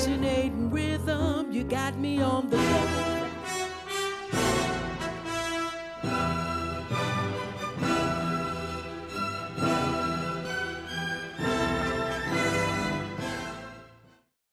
fascinating rhythm, you got me on the floor.